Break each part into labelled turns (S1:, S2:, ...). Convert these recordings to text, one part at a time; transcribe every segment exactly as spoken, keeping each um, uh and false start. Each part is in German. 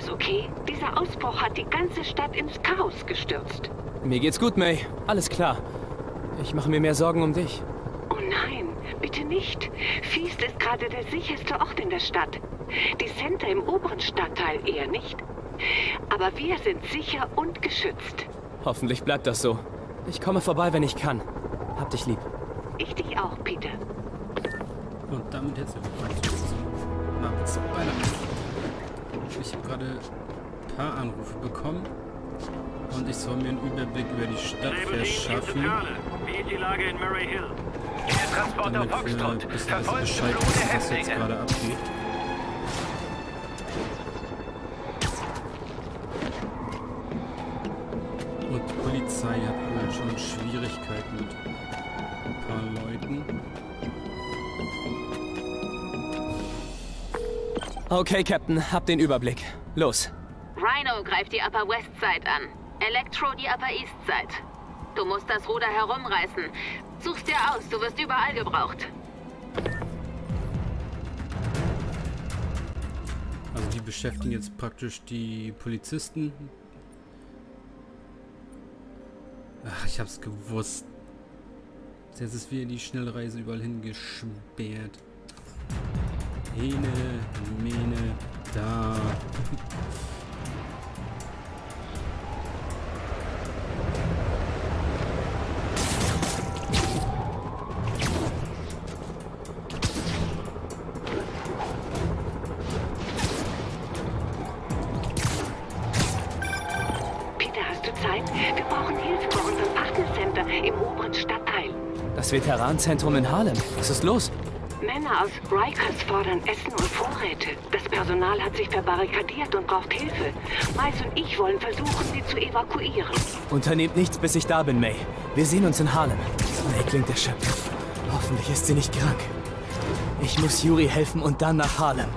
S1: alles okay? Dieser Ausbruch hat die ganze Stadt ins Chaos gestürzt.
S2: Mir geht's gut, May. Alles klar. Ich mache mir mehr Sorgen um dich.
S1: Oh nein, bitte nicht. Feast ist gerade der sicherste Ort in der Stadt. Die Center im oberen Stadtteil eher nicht. Aber wir sind sicher und geschützt.
S2: Hoffentlich bleibt das so. Ich komme vorbei, wenn ich kann. Hab dich lieb.
S1: Ich dich auch, Peter.
S3: Und damit herzlich willkommen zu Ich habe gerade ein paar Anrufe bekommen und ich soll mir einen Überblick über die Stadt verschaffen.
S4: Wie ist die Lage in Murray Hill?
S3: Damit wir wissen, dass wir Bescheid wissen, was jetzt gerade abgeht. Und die Polizei hat wohl schon Schwierigkeiten mit ein paar Leuten.
S2: Okay, Captain, hab den Überblick. Los.
S5: Rhino greift die Upper West Side an. Electro die Upper East Side. Du musst das Ruder herumreißen. Such's dir aus, du wirst überall gebraucht.
S3: Also die beschäftigen jetzt praktisch die Polizisten. Ach, ich hab's gewusst. Jetzt ist wieder die Schnellreise überall hingesperrt. Hene, Mene, da.
S1: Peter, hast du Zeit? Wir brauchen Hilfe bei unserem Partnercenter im oberen Stadtteil.
S2: Das Veteranenzentrum in Harlem. Was ist los?
S1: Männer aus Rikers fordern Essen und Vorräte. Das Personal hat sich verbarrikadiert und braucht Hilfe. Miles und ich wollen versuchen, sie zu evakuieren.
S2: Unternehmt nichts, bis ich da bin, May. Wir sehen uns in Harlem. May klingt erschöpft. Hoffentlich ist sie nicht krank. Ich muss Yuri helfen und dann nach Harlem.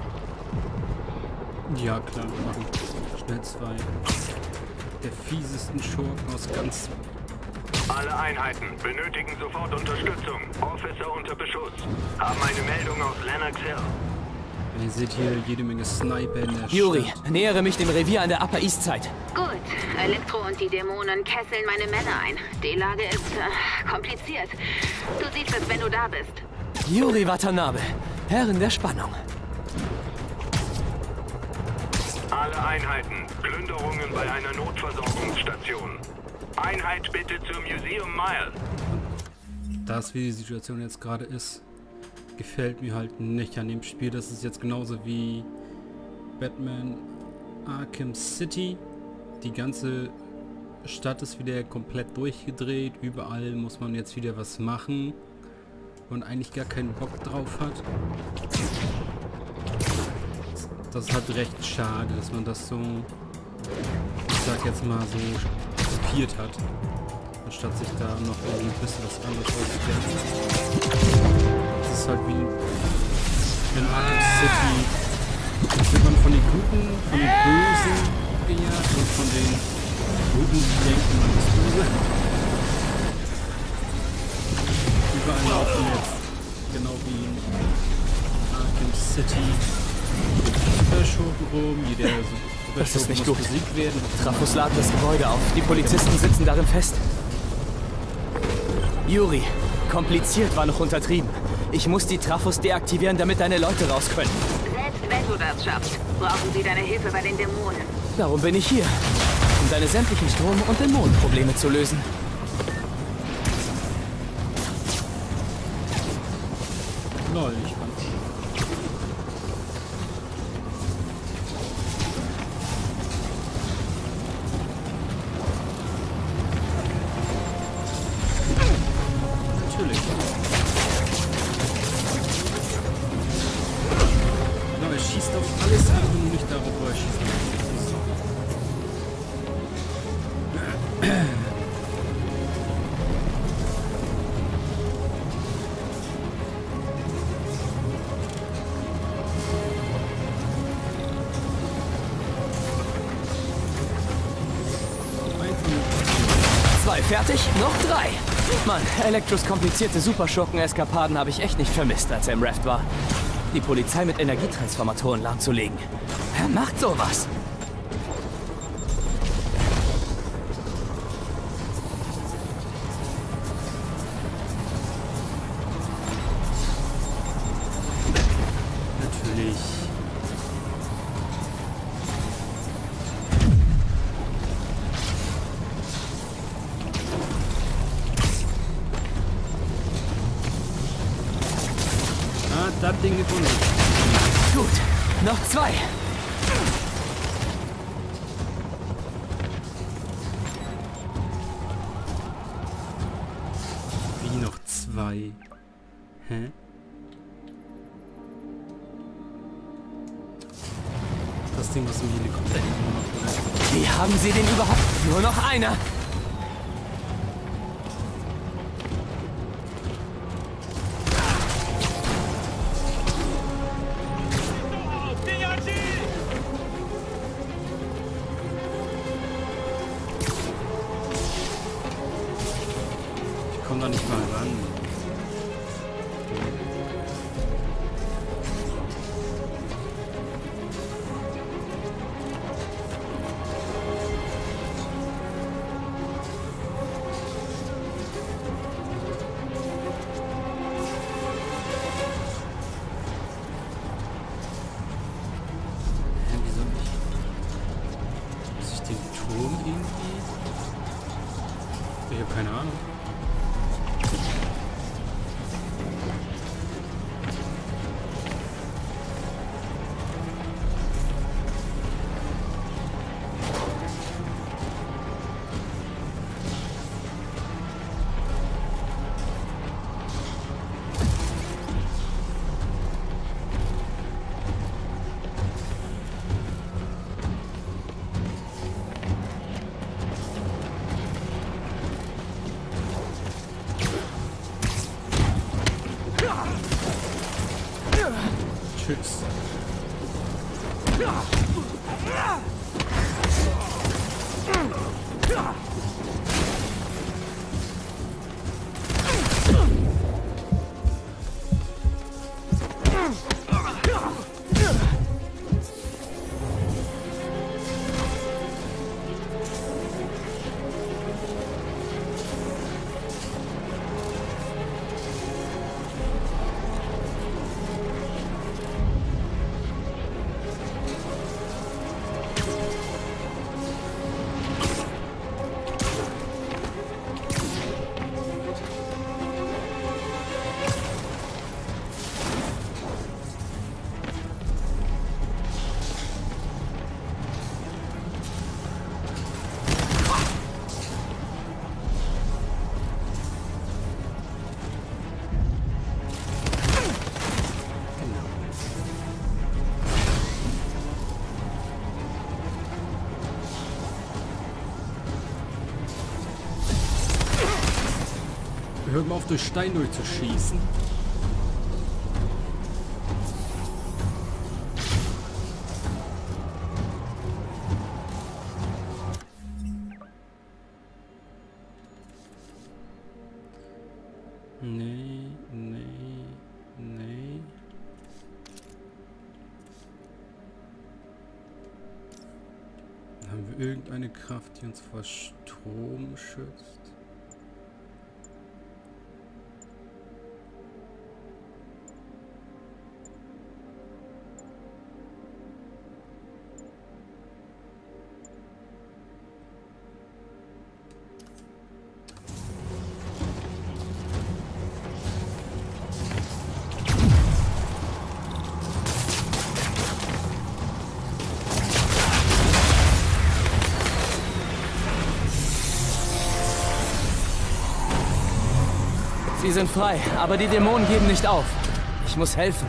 S3: Ja, klar, wir machen schnell zwei der fiesesten Schurken aus ganz...
S4: Alle Einheiten benötigen sofort Unterstützung. Officer unter Beschuss. Haben eine Meldung aus Lenox Hill.
S3: Ihr seht hier jede Menge Sniper in der
S2: Yuri,
S3: Stadt.
S2: nähere mich dem Revier an der Upper East Side.
S5: Gut, Elektro und die Dämonen kesseln meine Männer ein. Die Lage ist äh, kompliziert. Du siehst es, wenn du da bist.
S2: Yuri Watanabe, Herrin der Spannung.
S4: Alle Einheiten. Plünderungen bei einer Notversorgungsstation. Einheit bitte zur Museum Mile.
S3: Das, wie die Situation jetzt gerade ist, gefällt mir halt nicht an dem Spiel. Das ist jetzt genauso wie Batman Arkham City. Die ganze Stadt ist wieder komplett durchgedreht. Überall muss man jetzt wieder was machen und eigentlich gar keinen Bock drauf hat. Das ist halt recht schade, dass man das so, ich sag jetzt mal so, kopiert hat, anstatt sich da noch ein bisschen was anderes auszudenken. Das ist halt wie in Arkham City. Jetzt wird man von den Guten, von den Bösen gejagt und von den Guten, die denken, man ist böse. Überall laufen jetzt, genau wie in Arkham City, Superschurken rum, jeder so.
S2: Das ist nicht gut.
S3: Besiegt werden.
S2: Trafos laden das Gebäude auf. Die Polizisten sitzen darin fest. Yuri, kompliziert war noch untertrieben. Ich muss die Trafos deaktivieren, damit deine Leute raus können.
S5: Selbst wenn du das schaffst, brauchen sie deine Hilfe bei den Dämonen.
S2: Darum bin ich hier, um deine sämtlichen Strom- und Dämonenprobleme zu lösen.
S3: Lol, ich fand. Natürlich. Genau, er schießt auf alles an, nur nicht darauf, wo er schießt.
S2: Zwei fertig, noch drei. Mann, Elektros komplizierte Superschurken-Eskapaden habe ich echt nicht vermisst, als er im Raft war. Die Polizei mit Energietransformatoren lahmzulegen. Wer macht sowas?
S3: Ding gefunden.
S2: Gut, noch zwei.
S3: Wie noch zwei? Hä? Das Ding, was im Helikopter irgendwo noch bleibt.
S2: Wie haben Sie den überhaupt? Nur noch einer.
S3: Ich komme da nicht mal ran. Ich habe keine Ahnung. Tschüss. Hört mal auf, durch Stein durchzuschießen. Nee, nee, nee. Haben wir irgendeine Kraft, die uns vor Strom schützt?
S2: Sie sind frei, aber die Dämonen geben nicht auf. Ich muss helfen.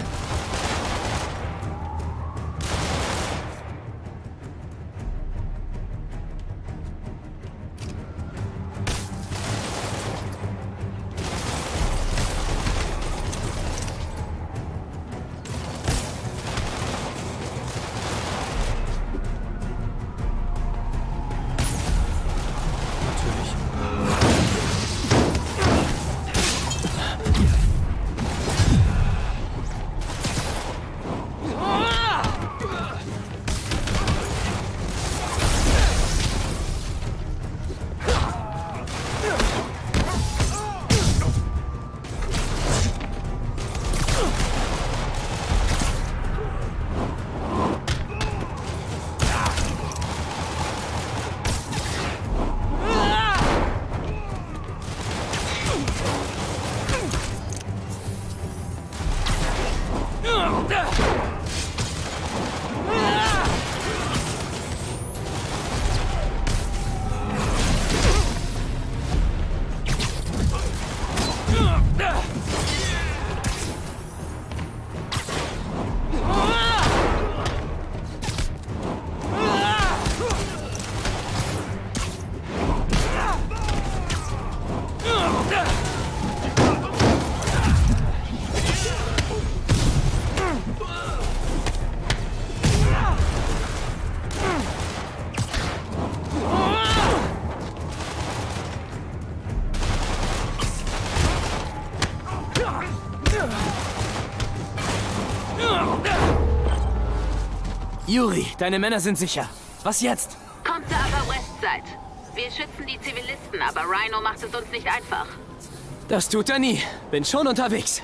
S2: Yuri, deine Männer sind sicher. Was jetzt?
S5: Kommt zur Upper Westside. Wir schützen die Zivilisten, aber Rhino macht es uns nicht einfach.
S2: Das tut er nie. Bin schon unterwegs.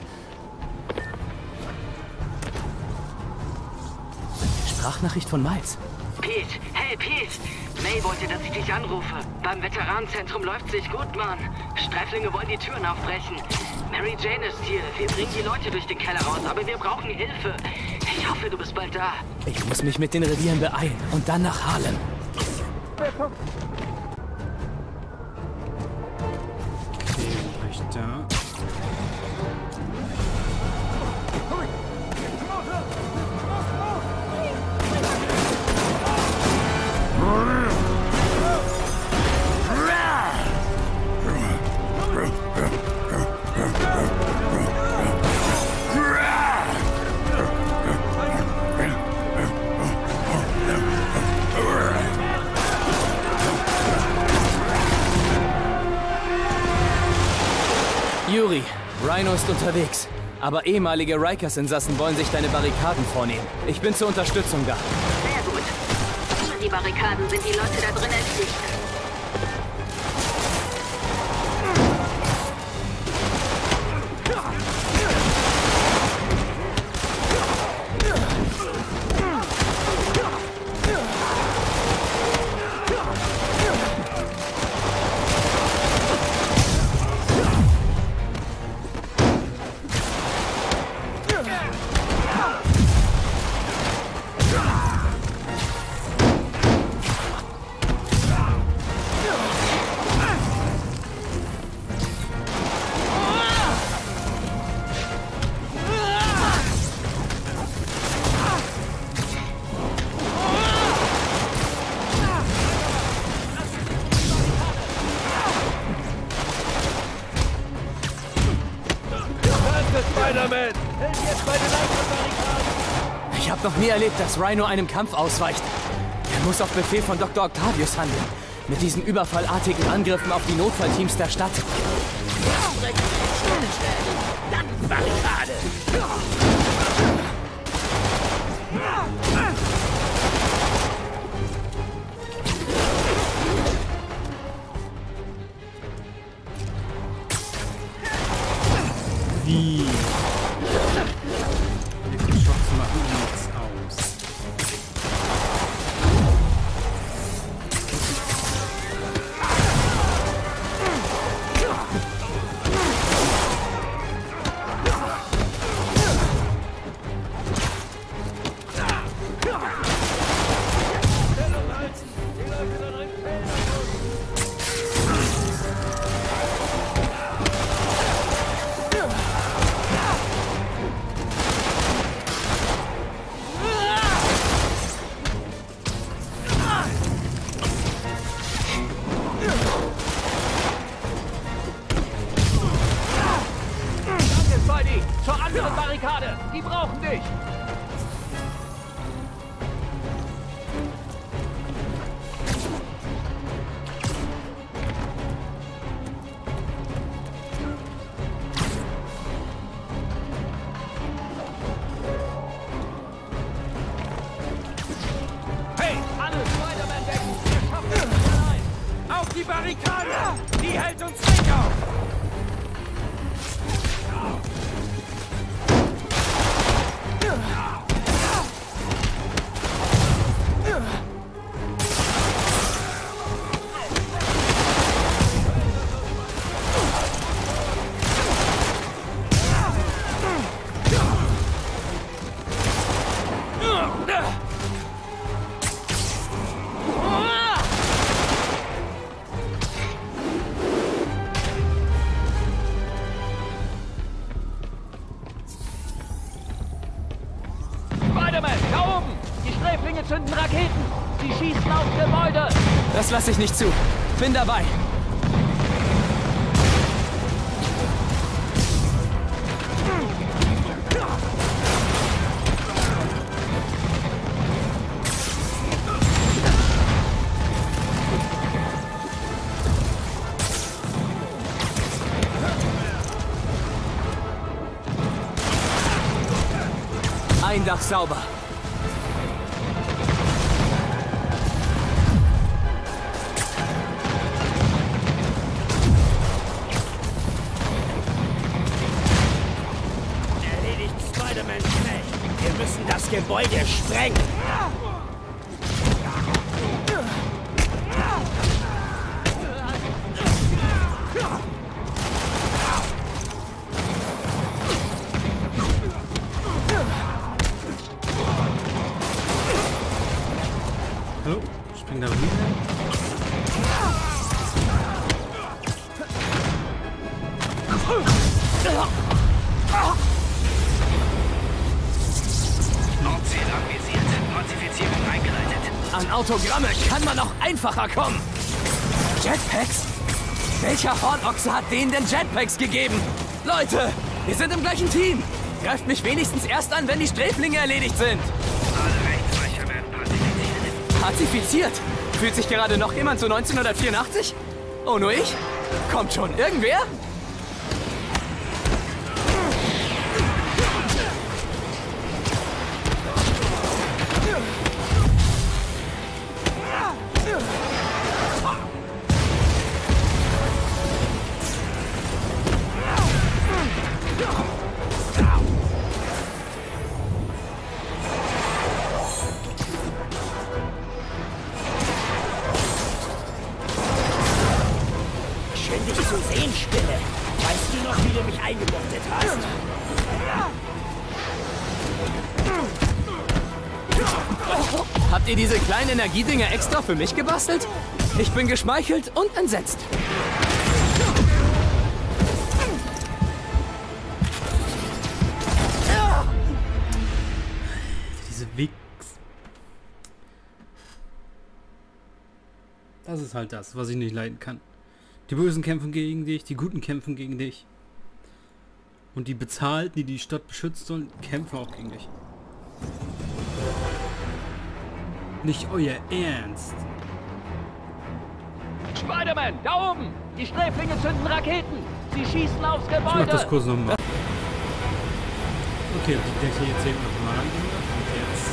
S2: Sprachnachricht von Miles.
S6: Pete, hey Pete! May wollte, dass ich dich anrufe. Beim Veteranenzentrum läuft's nicht gut, Mann. Streiflinge wollen die Türen aufbrechen. Mary Jane ist hier. Wir bringen die Leute durch den Keller raus, aber wir brauchen Hilfe. Ich hoffe, du bist bald da.
S2: Ich muss mich mit den Revieren beeilen und dann nach Harlem.
S3: Okay, war ich da?
S2: Yuri, Rhino ist unterwegs. Aber ehemalige Rikers-Insassen wollen sich deine Barrikaden vornehmen. Ich bin zur Unterstützung da.
S5: Sehr gut. Die Barrikaden sind die Leute da drin erledigt.
S2: Ich habe noch nie erlebt, dass Rhino einem Kampf ausweicht. Er muss auf Befehl von Doktor Octavius handeln. Mit diesen überfallartigen Angriffen auf die Notfallteams der Stadt.
S7: Barrikade!
S3: Wie? Die Shots machen nichts aus.
S7: Zur anderen Barrikade! Die brauchen dich! Hey, alle Spider-Man decken! Wir schaffen es nicht allein! Auf die Barrikade! Die hält uns nicht auf! Da oben! Die Sträflinge zünden Raketen! Sie schießen auf Gebäude!
S2: Das lasse ich nicht zu. Bin dabei. Ein Dach sauber.
S8: Gebäude sprengen.
S3: Hallo? Spring da rüber.
S8: Ziel anvisiert. Pazifizierung eingeleitet.
S2: An Autogramme kann man noch einfacher kommen. Jetpacks? Welcher Hornochse hat denen denn Jetpacks gegeben? Leute, wir sind im gleichen Team. Greift mich wenigstens erst an, wenn die Sträflinge erledigt sind.
S8: Alle Rechtsbrecher werden pazifiziert.
S2: Pazifiziert? Fühlt sich gerade noch jemand so neunzehnhundertvierundachtzig? Oh, nur ich? Kommt schon, irgendwer?
S8: Schön, dich zu sehen, Spinne. Weißt du noch, wie du mich eingebuchtet hast?
S2: Habt ihr diese kleinen Energiedinger extra für mich gebastelt? Ich bin geschmeichelt und entsetzt.
S3: Diese Wichs. Das ist halt das, was ich nicht leiden kann. Die Bösen kämpfen gegen dich, die Guten kämpfen gegen dich. Und die Bezahlten, die die Stadt beschützen sollen, kämpfen auch gegen dich. Nicht euer Ernst.
S7: Spider-Man, da oben! Die Sträflinge zünden Raketen! Sie schießen aufs
S3: Ich mach
S7: Gebäude!
S3: das kurz nochmal. Okay, die Decke jetzt eben nochmal. Und jetzt.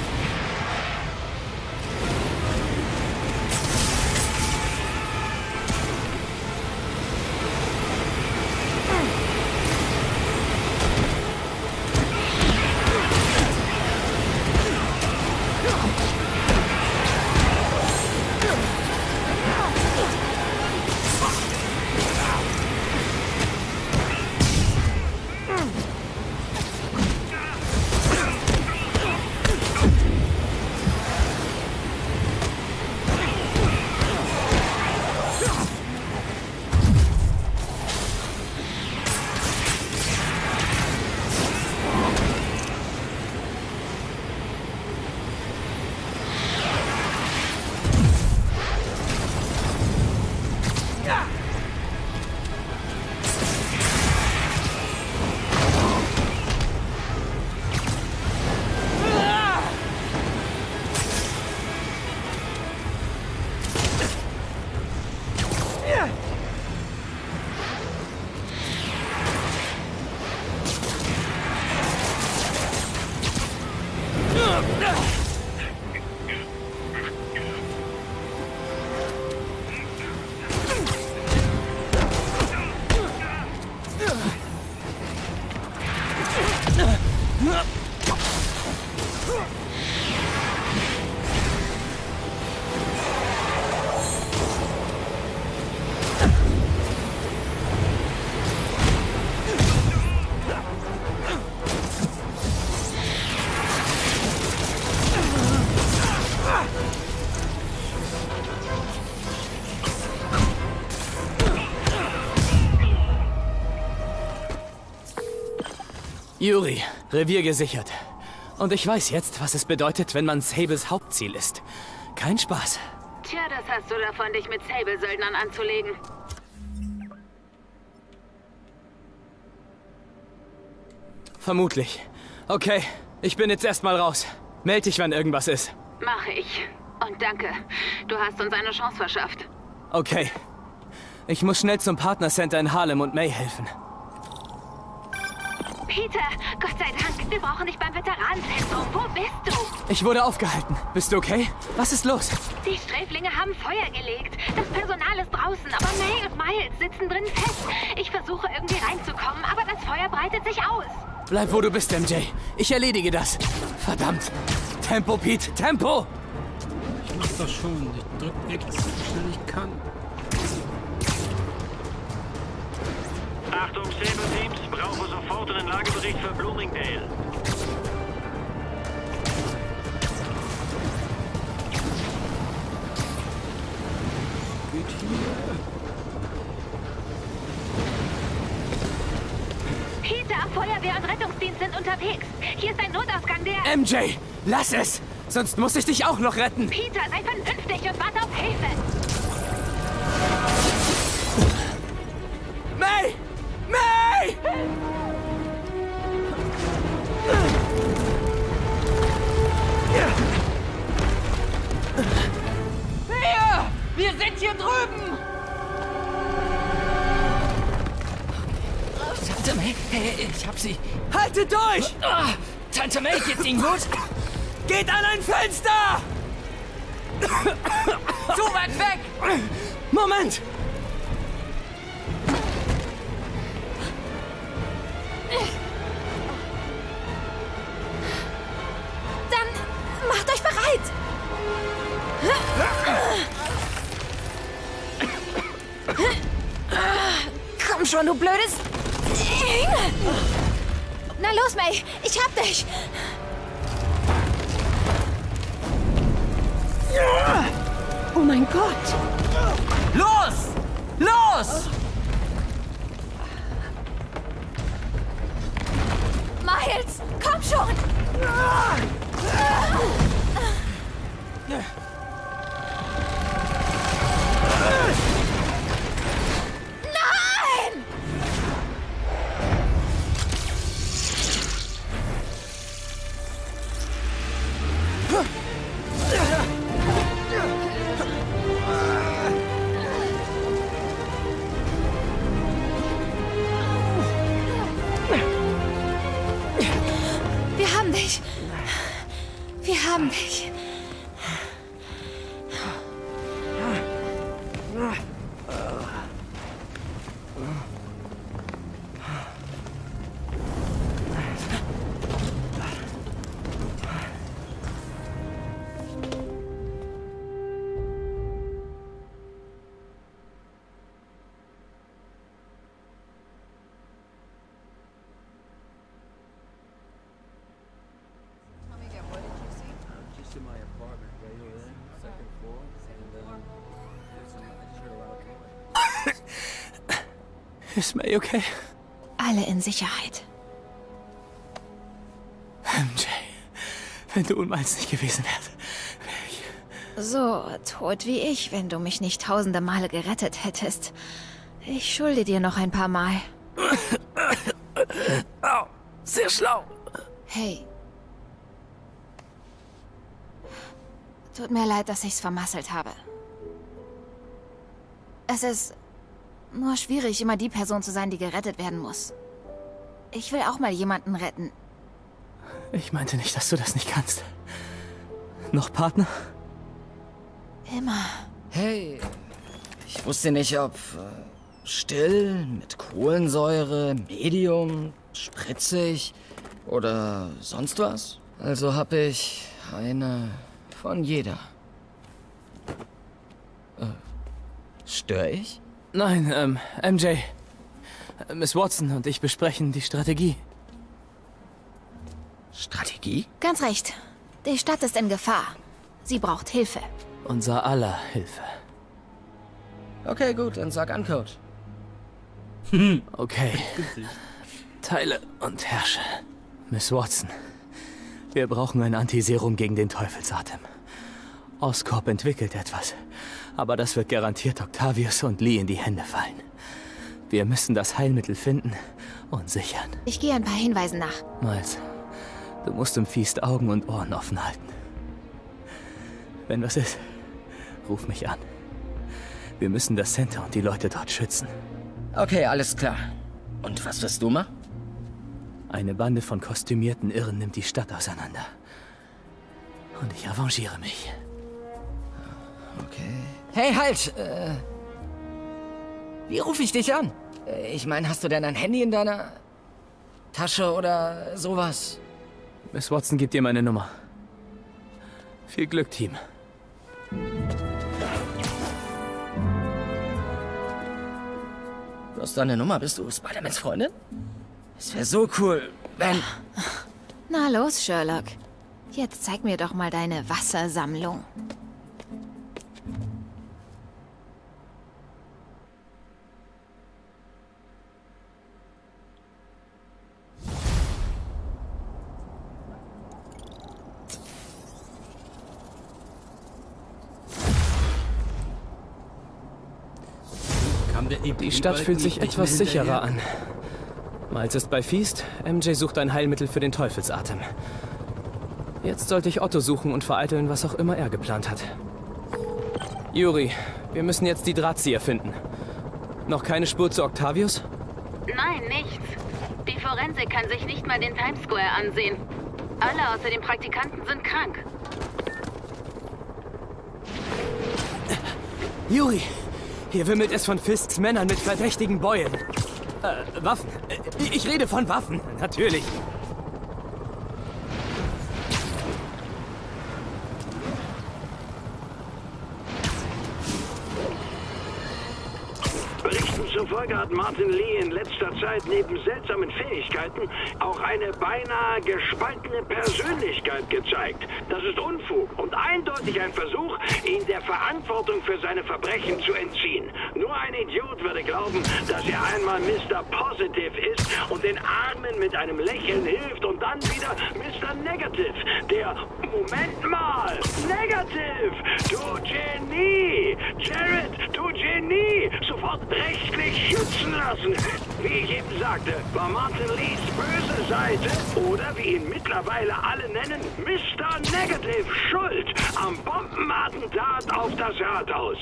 S2: Yuri, Revier gesichert. Und ich weiß jetzt, was es bedeutet, wenn man Sables Hauptziel ist. Kein Spaß.
S5: Tja, das hast du davon, dich mit Sable-Söldnern anzulegen.
S2: Vermutlich. Okay, ich bin jetzt erstmal raus. Meld dich, wenn irgendwas ist.
S5: Mache ich. Und danke. Du hast uns eine Chance verschafft.
S2: Okay. Ich muss schnell zum Partnercenter in Harlem und May helfen.
S5: Peter, Gott sei Dank, wir brauchen dich beim Veteranenzentrum. Wo bist du?
S2: Ich wurde aufgehalten. Bist du okay? Was ist los?
S5: Die Sträflinge haben Feuer gelegt. Das Personal ist draußen, aber May und Miles sitzen drin fest. Ich versuche irgendwie reinzukommen, aber das Feuer breitet sich aus.
S2: Bleib, wo du bist, M J. Ich erledige das. Verdammt. Tempo, Pete, Tempo!
S3: Ich mach das schon. Ich drück X, so schnell ich kann.
S4: Achtung, Sable Teams, brauche sofort einen Lagebericht für Bloomingdale.
S3: Geht hier.
S5: Peter, Feuerwehr und Rettungsdienst sind unterwegs. Hier ist ein Notausgang, der...
S2: M J, lass es! Sonst muss ich dich auch noch retten.
S5: Peter, sei vernünftig und warte auf Hilfe.
S2: May! May!
S7: Hier! Wir sind hier drüben!
S6: Tante May, hey, ich hab sie.
S2: Haltet durch!
S6: Ah, Tante May, geht's Ihnen gut?
S2: Geht an ein Fenster!
S7: Zu weit weg!
S2: Moment!
S9: Dann macht euch bereit! Komm schon, du blödes... Na los, May, ich hab dich! Oh mein Gott!
S7: Los! Los!
S9: Miles, komm schon! Nein! Wir haben dich. Wir haben dich.
S2: Ist May okay?
S9: Alle in Sicherheit.
S2: M J, wenn du und Miles nicht gewesen wärst, wäre ich...
S9: So tot wie ich, wenn du mich nicht tausende Male gerettet hättest. Ich schulde dir noch ein paar Mal.
S2: Oh, sehr schlau.
S9: Hey. Tut mir leid, dass ich's vermasselt habe. Es ist nur schwierig, immer die Person zu sein, die gerettet werden muss. Ich will auch mal jemanden retten.
S2: Ich meinte nicht, dass du das nicht kannst. Noch Partner?
S9: Immer.
S6: Hey, ich wusste nicht, ob äh, still, mit Kohlensäure, Medium, spritzig oder sonst was. Also hab ich eine von jeder. Äh, stör ich?
S2: Nein, ähm, M J. Miss Watson und ich besprechen die Strategie.
S6: Strategie?
S9: Ganz recht. Die Stadt ist in Gefahr. Sie braucht Hilfe.
S2: Unser aller Hilfe.
S6: Okay, gut, dann sag an, Coach.
S2: Okay. Teile und herrsche. Miss Watson, wir brauchen ein Antiserum gegen den Teufelsatem. Oscorp entwickelt etwas, aber das wird garantiert Octavius und Lee in die Hände fallen. Wir müssen das Heilmittel finden und sichern.
S9: Ich gehe ein paar Hinweisen nach.
S2: Miles, du musst im Feast Augen und Ohren offen halten. Wenn was ist, ruf mich an. Wir müssen das Center und die Leute dort schützen.
S6: Okay, alles klar. Und was wirst du machen?
S2: Eine Bande von kostümierten Irren nimmt die Stadt auseinander. Und ich revanchiere mich.
S6: Okay. Hey, halt! Äh, wie rufe ich dich an? Äh, ich meine, hast du denn ein Handy in deiner Tasche oder sowas?
S2: Miss Watson gibt dir meine Nummer. Viel Glück, Team.
S6: Du hast deine Nummer, bist du Spider-Mans Freundin? Es wäre so cool, wenn...
S9: Na los, Sherlock. Jetzt zeig mir doch mal deine Wassersammlung.
S2: Die Stadt fühlt sich etwas sicherer an. Miles ist bei Feast, M J sucht ein Heilmittel für den Teufelsatem. Jetzt sollte ich Otto suchen und vereiteln, was auch immer er geplant hat. Yuri, wir müssen jetzt die Drahtzieher finden. Noch keine Spur zu Octavius?
S5: Nein, nichts. Die Forensik kann sich nicht mal den Times Square ansehen. Alle außer den Praktikanten sind krank.
S2: Yuri, hier wimmelt es von Fisks Männern mit verdächtigen Beulen. Äh, Waffen. Ich rede von Waffen, natürlich.
S4: Berichten zufolge hat Martin Lee in letzter Zeit neben seltsamen Fähigkeiten auch eine beinahe gespaltene Persönlichkeit gezeigt. Das ist Unfug und eindeutig ein Versuch, ihn der Verantwortung für seine Verbrechen zu entziehen. Nur ein Idiot würde glauben, dass er einmal Mister Positive ist und den Armen mit einem Lächeln hilft und dann wieder Mister Negative, der, Moment mal, Negative, du Genie, Jared, du Genie, sofort rechtlich schützen lassen. Wie ich eben sagte, war Martin Lees böse Seite, oder wie ihn mittlerweile alle nennen, Mister Negative, schuld am Bombenattentat auf das Rathaus.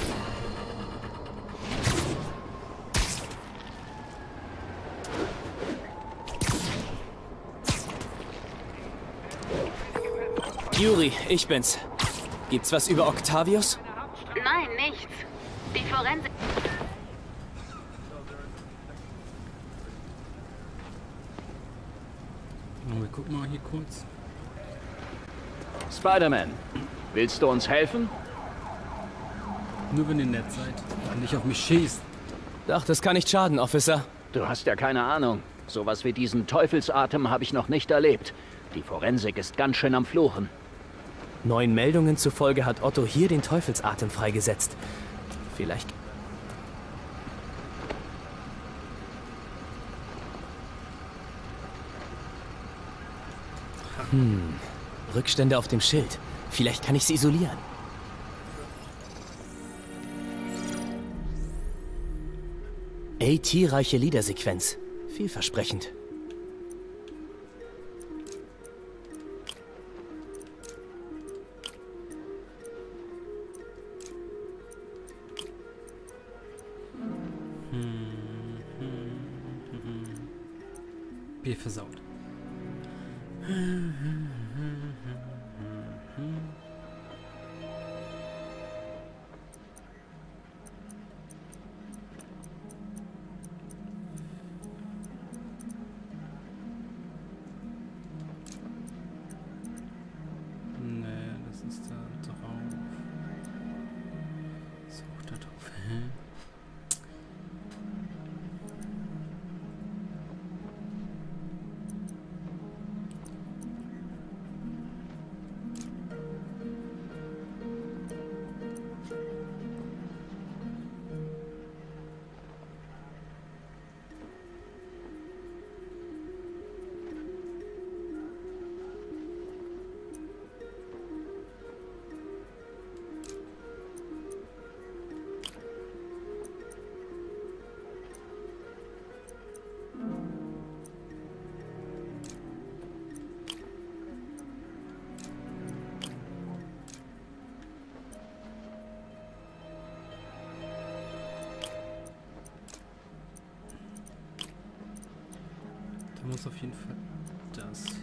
S2: Yuri, ich bin's. Gibt's was über Octavius?
S5: Nein, nichts. Die Forensik...
S3: Oh, wir gucken mal hier kurz.
S10: Spider-Man, willst du uns helfen?
S3: Nur wenn ihr nett seid und nicht auf mich schießt.
S2: Ach, das kann nicht schaden, Officer.
S10: Du hast ja keine Ahnung. Sowas wie diesen Teufelsatem habe ich noch nicht erlebt. Die Forensik ist ganz schön am Fluchen.
S2: Neuen Meldungen zufolge hat Otto hier den Teufelsatem freigesetzt. Vielleicht... Hm, Rückstände auf dem Schild. Vielleicht kann ich sie isolieren. A T-reiche Liedersequenz. Vielversprechend.
S3: Bier versaut. Nee, das ist da drauf. So, da drauf. Hä? Da muss auf jeden Fall das hin.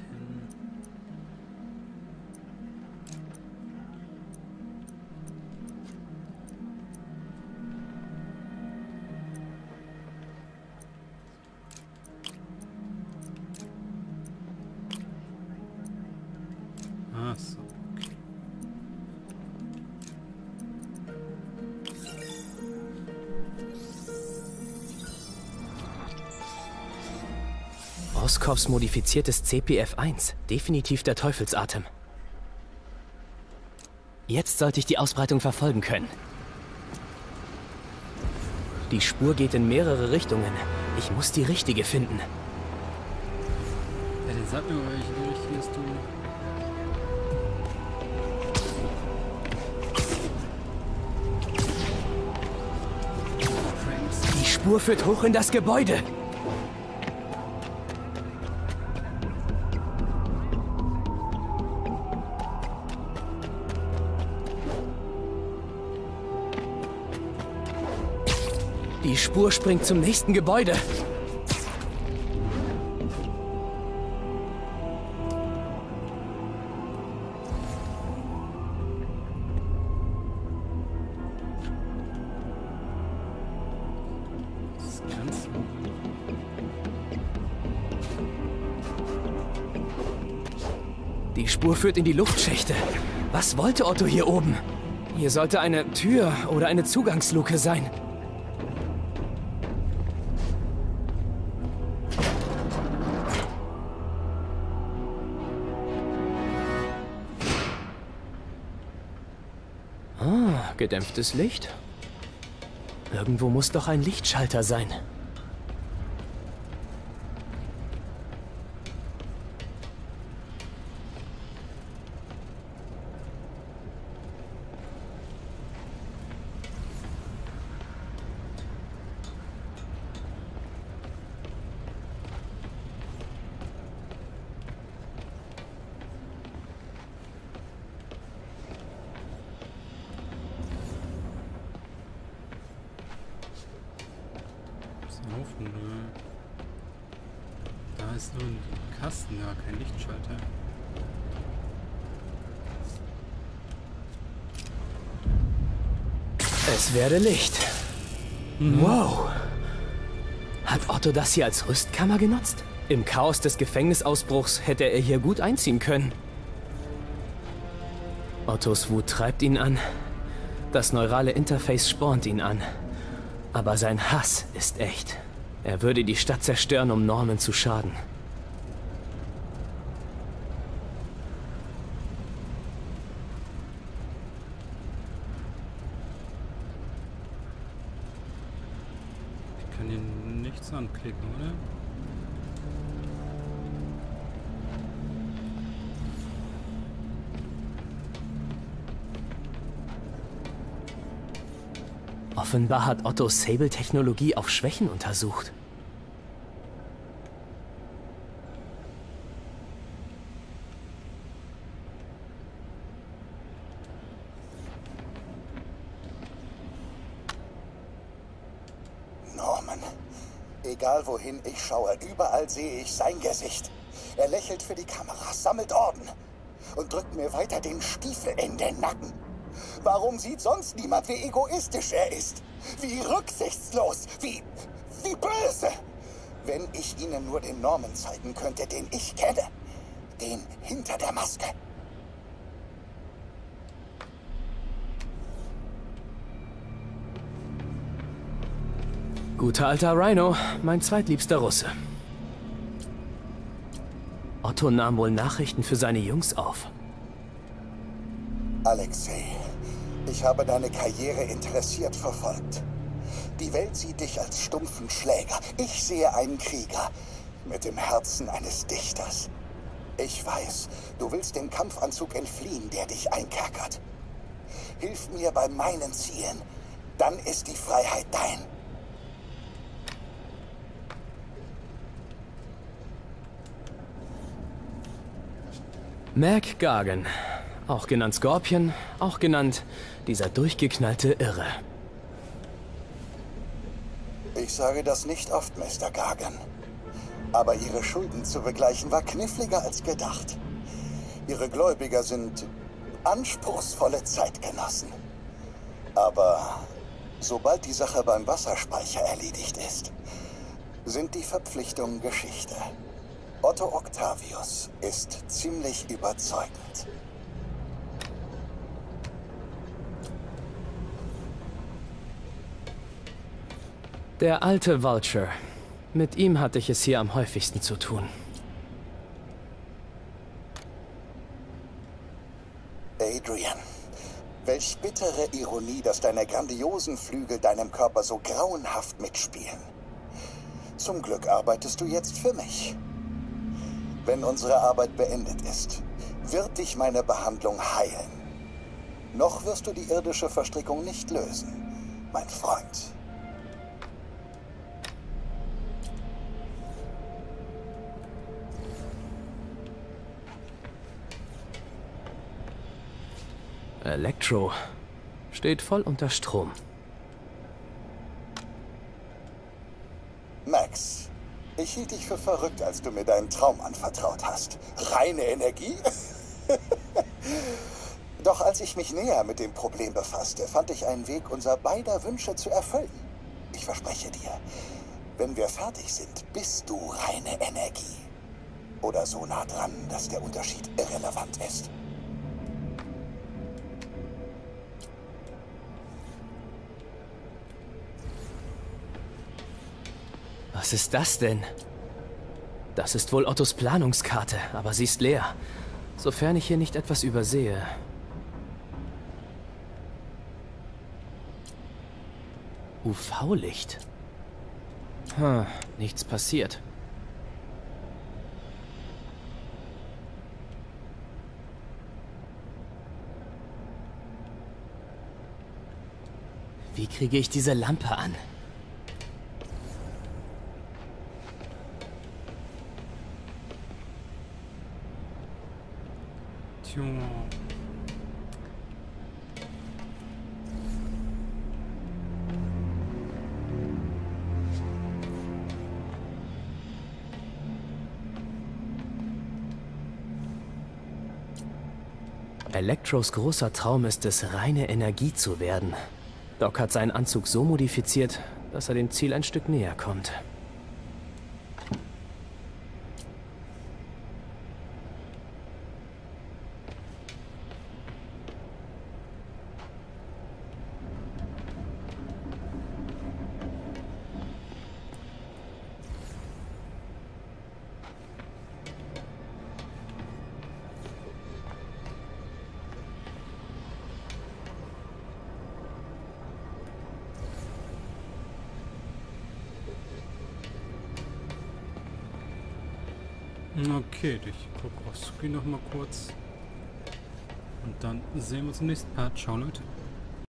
S11: Moskovs modifiziertes C P F eins. Definitiv der Teufelsatem. Jetzt sollte ich die Ausbreitung verfolgen können. Die Spur geht in mehrere Richtungen. Ich muss die richtige finden.
S3: Ja, dann sag mir mal, welche die richtige ist, du.
S11: Die Spur führt hoch in das Gebäude. Die Spur springt zum nächsten Gebäude. Die Spur führt in die Luftschächte. Was wollte Otto hier oben? Hier sollte eine Tür oder eine Zugangsluke sein. Ah, gedämpftes Licht. Irgendwo muss doch ein Lichtschalter sein.
S3: Da ist nur ein Kasten, ja, kein Lichtschalter.
S11: Es werde Licht. Mhm. Wow. Hat Otto das hier als Rüstkammer genutzt? Im Chaos des Gefängnisausbruchs hätte er hier gut einziehen können. Ottos Wut treibt ihn an. Das neurale Interface spornt ihn an. Aber sein Hass ist echt. Er würde die Stadt zerstören, um Norman zu schaden.
S3: Ich kann hier nichts anklicken, oder?
S11: Offenbar hat Otto Sable-Technologie auf Schwächen untersucht.
S12: Norman. Egal wohin ich schaue, überall sehe ich sein Gesicht. Er lächelt für die Kamera, sammelt Orden und drückt mir weiter den Stiefel in den Nacken. Warum sieht sonst niemand, wie egoistisch er ist? Wie rücksichtslos, wie, wie böse? Wenn ich Ihnen nur den Norman zeigen könnte, den ich kenne. Den hinter der Maske.
S11: Guter alter Rhino, mein zweitliebster Russe. Otto nahm wohl Nachrichten für seine Jungs auf.
S12: Alexei, ich habe deine Karriere interessiert verfolgt. Die Welt sieht dich als stumpfen Schläger. Ich sehe einen Krieger mit dem Herzen eines Dichters. Ich weiß, du willst dem Kampfanzug entfliehen, der dich einkerkert. Hilf mir bei meinen Zielen, dann ist die Freiheit dein.
S11: Mac Gargan, auch genannt Scorpion, auch genannt dieser durchgeknallte Irre.
S12: Ich sage das nicht oft, Mister Gargan. Aber Ihre Schulden zu begleichen war kniffliger als gedacht. Ihre Gläubiger sind anspruchsvolle Zeitgenossen. Aber sobald die Sache beim Wasserspeicher erledigt ist, sind die Verpflichtungen Geschichte. Otto Octavius ist ziemlich überzeugend.
S11: Der alte Vulture. Mit ihm hatte ich es hier am häufigsten zu tun.
S12: Adrian. Welch bittere Ironie, dass deine grandiosen Flügel deinem Körper so grauenhaft mitspielen. Zum Glück arbeitest du jetzt für mich. Wenn unsere Arbeit beendet ist, wird dich meine Behandlung heilen. Noch wirst du die irdische Verstrickung nicht lösen, mein Freund.
S11: Elektro steht voll unter Strom.
S12: Max, ich hielt dich für verrückt, als du mir deinen Traum anvertraut hast. Reine Energie? Doch als ich mich näher mit dem Problem befasste, fand ich einen Weg, unser beider Wünsche zu erfüllen. Ich verspreche dir, wenn wir fertig sind, bist du reine Energie. Oder so nah dran, dass der Unterschied irrelevant ist.
S11: Was ist das denn? Das ist wohl Ottos Planungskarte, aber sie ist leer. Sofern ich hier nicht etwas übersehe. U V-Licht. Hm, nichts passiert. Wie kriege ich diese Lampe an?
S3: Tja.
S11: Elektros großer Traum ist es, reine Energie zu werden. Doc hat seinen Anzug so modifiziert, dass er dem Ziel ein Stück näher kommt.
S3: Okay, ich gucke auf Screen noch mal kurz. Und dann sehen wir uns im nächsten Part. Ciao, Leute.